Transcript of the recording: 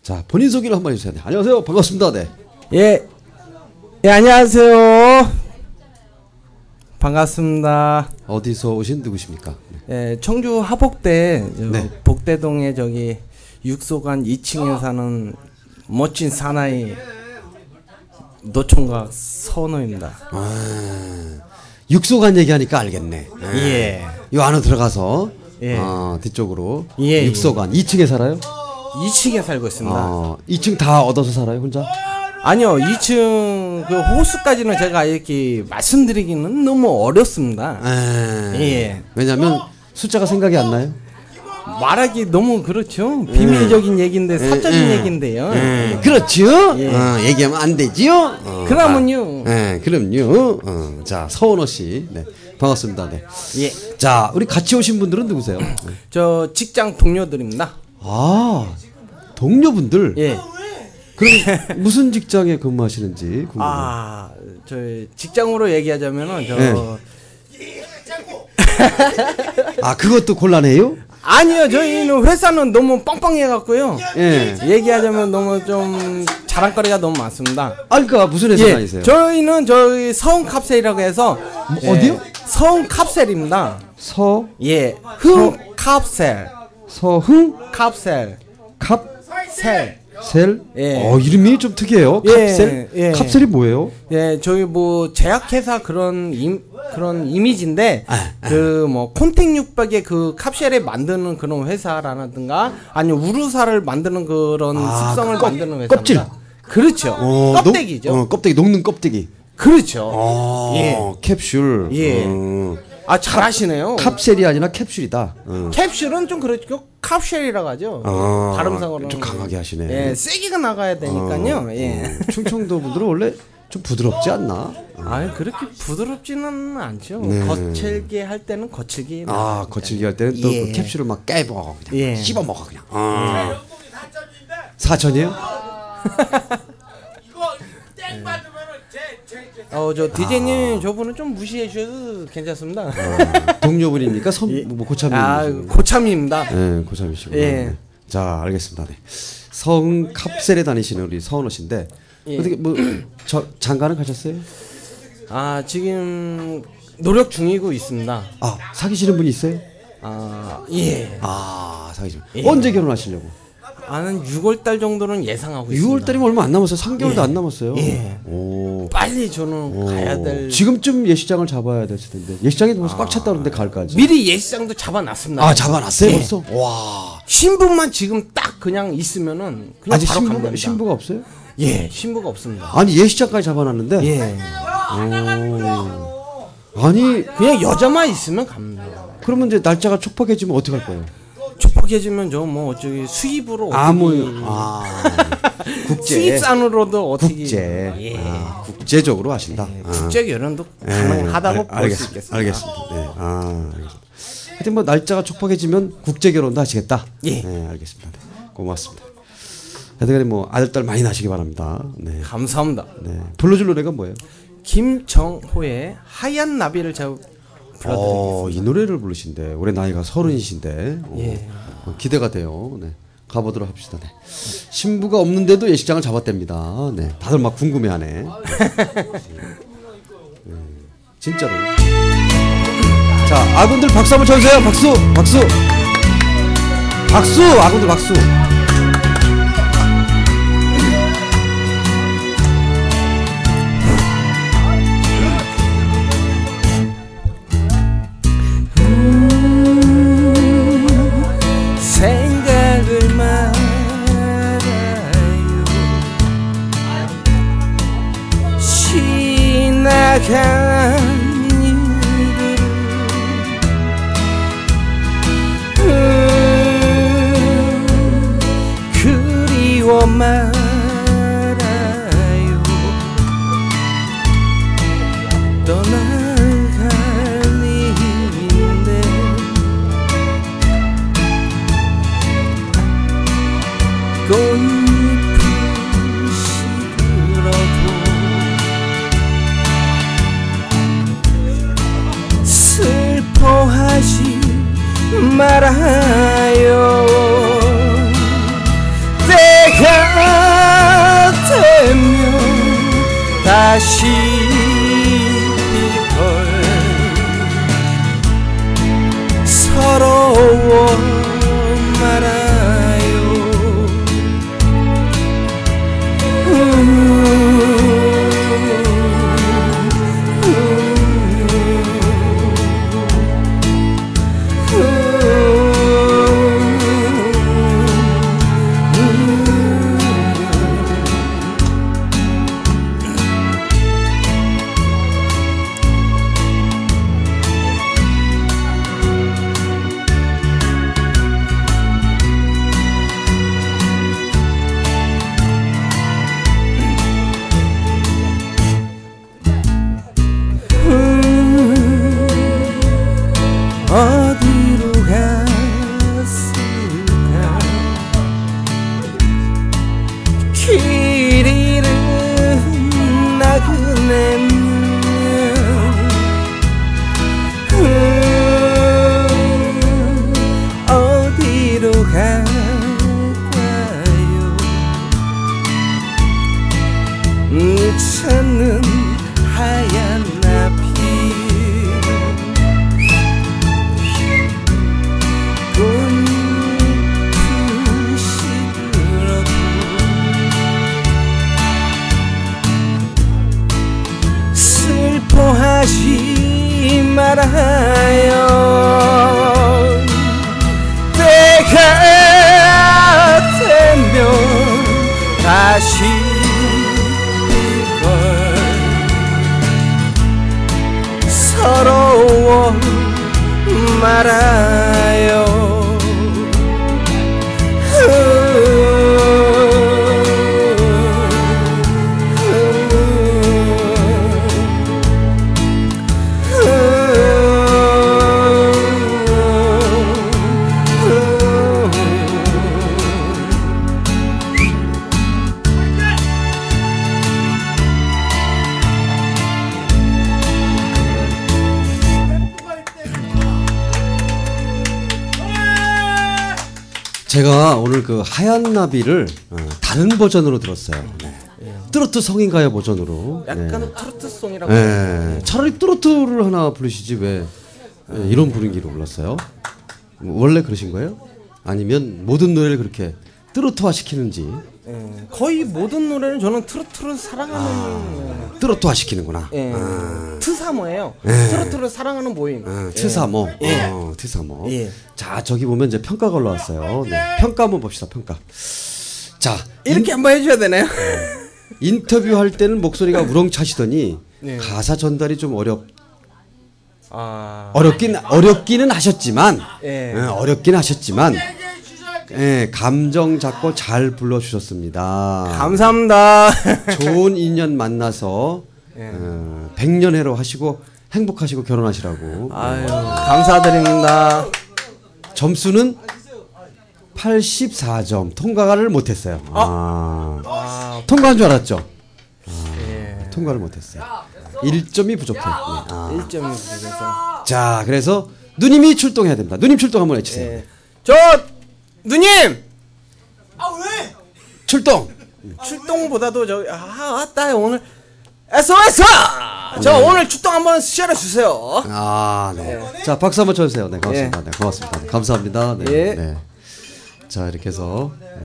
자, 본인 소개를 한번 해주세요. 네, 안녕하세요. 반갑습니다. 네. 예, 안녕하세요. 반갑습니다. 어디서 오신 누구십니까? 네. 예, 청주 하복대 네. 복대동에 저기 육소관 2층에 사는 멋진 사나이 노총각 서은호입니다. 육소관 얘기하니까 알겠네. 예. 이 안으로 들어가서 예. 뒤쪽으로 예, 육소관 2층에 살아요? 2층에 살고 있습니다. 2층 다 얻어서 살아요, 혼자? 아니요, 2층 그 호수까지는 제가 이렇게 말씀드리기는 너무 어렵습니다. 예. 왜냐면 숫자가 생각이 안 나요? 말하기 너무 그렇죠. 비밀적인 얘기인데 사적인 얘기인데요. 그렇죠. 예. 얘기하면 안 되지요. 그러면요. 그럼요. 자, 서은호 씨, 네, 반갑습니다. 네. 예. 자, 우리 같이 오신 분들은 누구세요? 저 직장 동료들입니다. 동료분들. 예. 그럼 무슨 직장에 근무하시는지 궁금해요. 저 직장으로 얘기하자면은 그것도 곤란해요? 아니요, 저희는 회사는 너무 뻥뻥해 갖고요. 예. 얘기하자면 너무 좀 자랑거리가 너무 많습니다. 그러니까 무슨 회사 다니세요? 저희는 저희 서흥캅셀이라고 해서 어디요? 서흥캅셀입니다. 예. 흥캅셀. 서흥? 캅셀. 캅셀? 예. 이름이 좀 특이해요. 캅셀? 예. 캅셀이 뭐예요? 예, 저희 뭐 제약회사 그런 이미지인데 그 뭐 콘택 육박의 그 캅셀에 만드는 그런 회사라든가 아니면 우루사를 만드는 그런 습성을 만드는 회사입니다. 껍질. 그렇죠. 껍데기죠. 껍데기, 녹는 껍데기. 그렇죠. 예. 캡슐. 예. 잘하시네요. 캅셀이 아니라 캡슐이다. 캡슐은 좀 그렇죠. 캅셀이라고 하죠. 발음상으로는 좀 강하게 하시네. 예, 세기가 나가야 되니까요. 예. 충청도 분들은 원래 좀 부드럽지 않나? 그렇게 부드럽지는 않죠. 네. 거칠게 할 때는 거칠게. 거칠게 할 때는 또 예. 그 캡슐을 막 깨먹어 그냥. 예. 씹어 먹어 그냥. 4천이에요? 이거 땡 받으면은 저 디제이님 저분은 좀 무시해 주셔도 괜찮습니다. 동료분입니까? 뭐 고참님? 고참입니다. 네, 고참이시고. 예. 네. 자, 알겠습니다. 네. 서흥 캅셀에 다니시는 우리 서은호 씨인데 어떻게 뭐 장가는 가셨어요? 지금 노력 중이고 있습니다. 사귀시는 분이 있어요? 예. 사귀시는. 예. 언제 결혼하시려고? 한 6월달 정도는 예상하고 있습니다. 6월달이면 얼마 안 남았어요. 3개월도 안 남았어요. 예. 빨리 저는 가야 될. 지금쯤 예식장을 잡아야 될 텐데 예식장이 벌써 꽉 찼다는데 가을까지. 미리 예식장도 잡아놨습니다. 잡아놨어요 예. 벌써? 와. 신부만 지금 딱 그냥 있으면은 그냥 아직 바로 가면 됩니다. 신부가 없어요? 예, 신부가 없습니다. 아니 예식장까지 잡아놨는데. 예. 아니 그냥 여자만 있으면 갑니다. 그러면 이제 날짜가 촉박해지면 어떻게 할 거예요? 촉박해지면 저 뭐 어쩌기 수입으로 국제 수입산으로도 어떻게 국제 예. 국제적으로 하신다. 국제 결혼도 가능하다고 볼 수 있겠습니다. 알겠습니다. 네. 알겠습니다. 하여튼 뭐 날짜가 촉박해지면 국제 결혼도 하시겠다. 예. 네, 알겠습니다. 네, 고맙습니다. 하여튼 뭐 아들 딸 많이 나시기 바랍니다. 네. 감사합니다. 네. 불러줄 노래가 뭐예요? 김정호의 하얀 나비를 제가 불러드리겠습니다. 이 노래를 부르신대. 올해 나이가 30이신데. 예. 기대가 돼요. 네. 가보도록 합시다. 네. 신부가 없는데도 예식장을 잡았답니다. 네. 다들 막 궁금해하네. 진짜로. 자, 아군들 박수 한번 쳐주세요. 박수, 박수, 박수. 아군들 박수. 생각을 말아요. 지나간 그리워 말아요. 떠나갈 일인데 꽃잎이 시들어도 슬퍼하지 말아요. 내가 다시 필걸 서러워 말아요. 어디로 갔을까 길 잃은 나그네는 어디로 갈까요 찾는 하얀 나비 슬퍼하지 말아요. 때가 되면 다시 걸 서러워 말아요. 제가 오늘 그 하얀 나비를 다른 버전으로 들었어요. 네. 트로트 성인가요 버전으로. 약간 트로트송이라고. 네. 차라리 트로트를 하나 부르시지 왜 이런 분위기로 불렀어요? 원래 그러신 거예요? 아니면 모든 노래를 그렇게 트로트화 시키는지? 거의 모든 노래는 저는 트로트를 사랑하는 트로트화 시키는구나. 트사모예요. 네. 트로트를 사랑하는 모임. 트사모. 예. 트사모. 예. 자, 저기 보면 이제 평가가 올라왔어요. 네. 평가 한번 봅시다. 평가. 자, 이렇게 한번 해줘야 되나요? 인터뷰할 때는 목소리가 우렁차시더니 네. 가사 전달이 좀 아. 어렵기는 하셨지만, 예. 어렵긴 하셨지만, 예, 감정 잡고 잘 불러주셨습니다. 감사합니다. 좋은 인연 만나서 100년해로 하시고 행복하시고 결혼하시라고. 아유, 감사드립니다. 점수는 84점. 통과를 못했어요. 통과한 줄 알았죠? 통과를 못했어요. 1점이 부족해. 1점이 부족해서. 자, 그래서 누님이 출동해야 됩니다. 누님 출동 한번 해주세요. 예. 저 누님. 왜? 출동. 출동보다도 왔다 오늘 SOS. 저 오늘 출동 한번 시작해 주세요. 네. 자, 박수 한번 쳐주세요. 네, 고맙습니다. 네, 고맙습니다. 네, 감사합니다. 네, 예. 네. 자, 이렇게 해서.